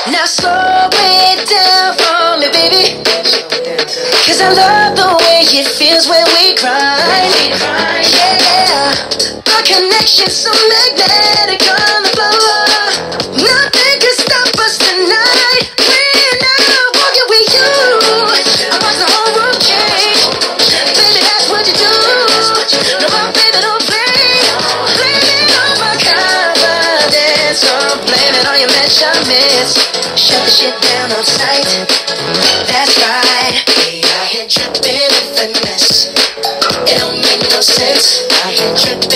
Now slow it down for me, baby. Cause I love the way it feels when we grind. Yeah, our connection's so magnetic on the floor. Nothing can stop us tonight. When I'm walking with you, I watch the whole world change. Baby, that's what you do. No, baby, don't play. Blame it on my confidence. Or blame it on your measurements. Shut the shit down on sight. That's right. Hey, I ain't tripping with finesse. It don't make no sense. I ain't tripping.